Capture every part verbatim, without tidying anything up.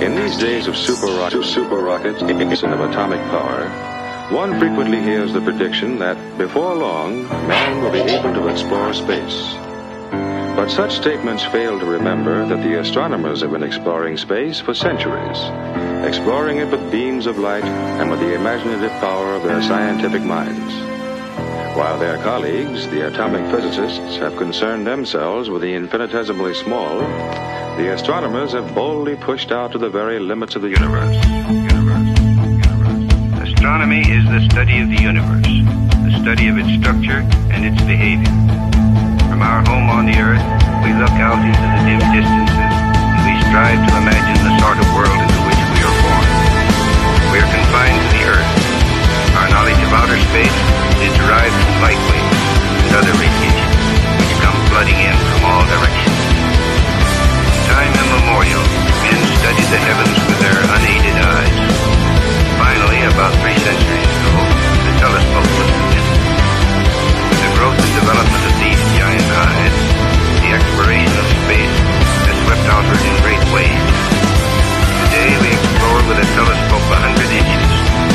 In these days of super, ro- super rockets and of atomic power, one frequently hears the prediction that before long, man will be able to explore space. But such statements fail to remember that the astronomers have been exploring space for centuries, exploring it with beams of light and with the imaginative power of their scientific minds. While their colleagues, the atomic physicists, have concerned themselves with the infinitesimally small, the astronomers have boldly pushed out to the very limits of the universe. universe. universe. Astronomy is the study of the universe, the study of its structure and its behavior. From our home on the Earth, we look out into the dim distances, and we strive to imagine the sort of world into which we are born. We are confined to the Earth. Our knowledge of outer space is derived from light waves and other radiation, which come flooding in from all directions. Time immemorial, men studied the heavens with their unaided eyes. Finally, about three centuries ago, the telescope was invented. With the growth and development of these giant eyes, the exploration of space has swept outward in great waves. Today we explore with a telescope a hundred inches.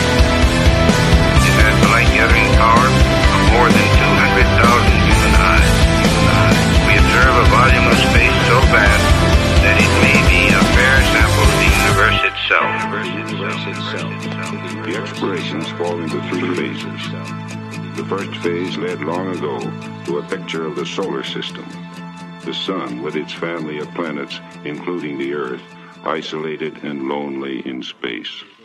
It has the light-gathering power of more than two hundred thousand human eyes. Human eyes. We observe a volume of space so vast that it may be a fair sample of the universe itself. Universe itself. The explorations fall into three phases. The first phase led long ago to a picture of the solar system. The sun with its family of planets, including the Earth, isolated and lonely in space.